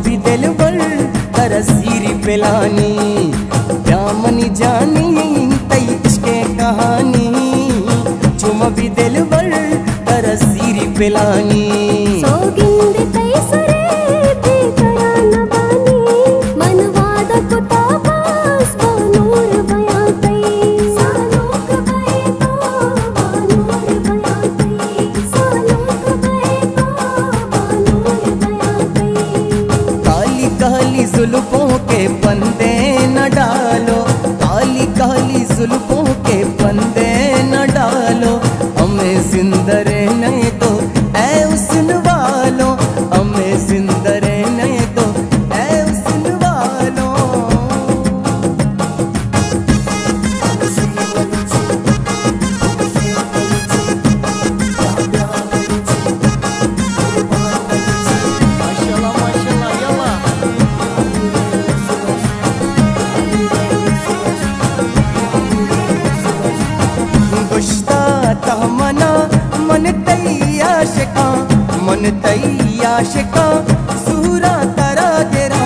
भी दिल बर तरसीरी पिलानी ब्यामनी जानी तई इश्के कहानी चुम भी दिल बर तरसीरी पिलानी सोगिंद तई सरे बेकरा न बानी मनवाद कुताबास बानूर बयां तई सालोक बए तो बानूर बयां तई सालोक बए तो बानूर बयां तई। काली काली जुल्फों के बंदे न डालो काली काली जुल्फों के बंदे न डालो हमें जिंदा रहने तो ऐ हुस्न वालों हमें जिंदा रहने तो ऐ हुस्न वालों। माशाल्लाह माशाल्लाह या गुश्ता तमना मन तई आशिका मन तई आशिका सूरा तरा गिरा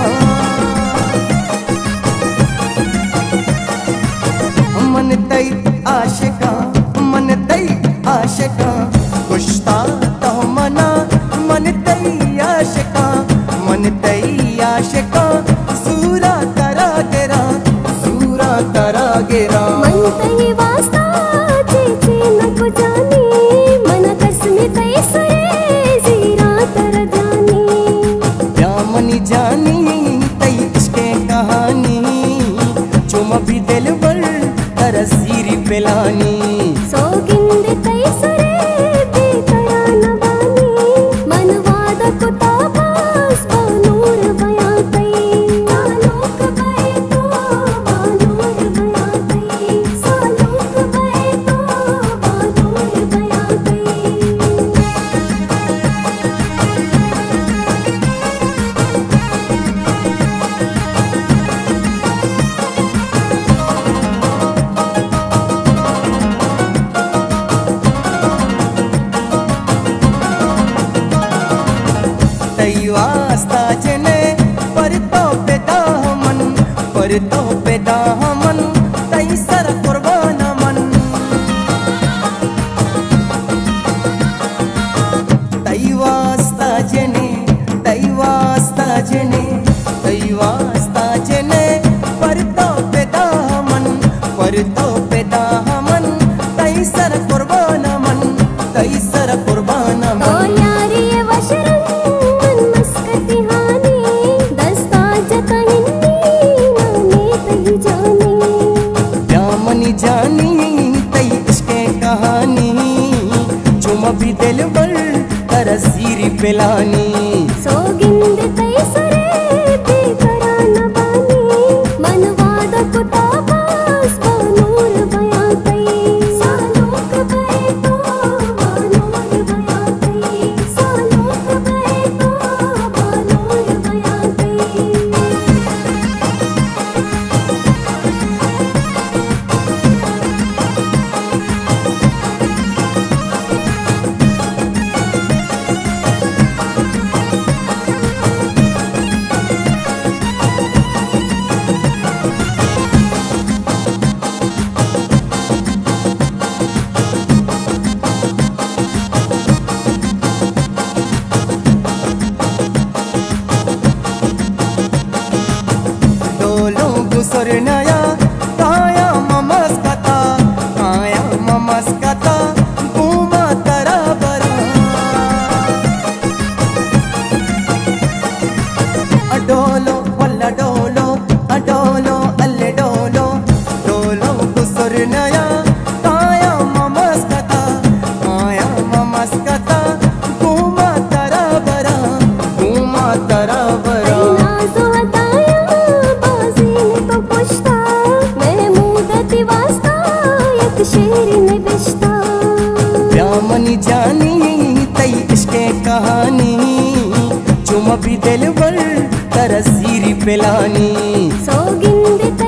मन तई आशिका मन तई आशिका गुश्ता तमना मन तई आशिका मन तई आशिका सूरा तरा गिरा सूरा तरा गिरा मन तई वास्ता चेचे न को जानी मन कसम तई सरे जीरा तर जानी ब्यामनी जानी तई इश्के कहानी चुम भी दिल बर तरसीरी पिलानी सोगिंद तई सरे बेकरा न बानी मनवाद कुताबास बानूर बयां तई सालोक बए तो बानूर बयां तई सालोक बए तो बानूर बयां तई। तई वास्ता जने पर तो पैदा मन तई सर कुर्बान मन तई वास्ता जने तई वास्ता जने तई वास्ता जने पर तो पैदा मन तई सर कुर्बान मन तई सर कुर्बान ओ मन। यारी ये वशरन मन मस्कती हानी दस्ता जता हिन्नी नाने तही जानी ब्यामनी जानी तई इश्के कहानी चुम भी दिल बर तरसीरी पिलानी सोगिंद तई सरे बेकरा न बानी मनवाद कुताबास बानूर बयां तई सालोक बए तो बानूर बयां तई सालोक बए तो बानूर बयां तई। सुरनया काया ममस्कता घूमा तरा बरा अडोलो वल्ला डोलो अडोलो अल्ले डोलो डोलो सुरनया काया ममस्कता घूमा तरा बरा घूमा तरा बरा। ब्यामनी जानी तई इश्के कहानी चुम भी दिल बर तरसीरी पिलानी सोगिंद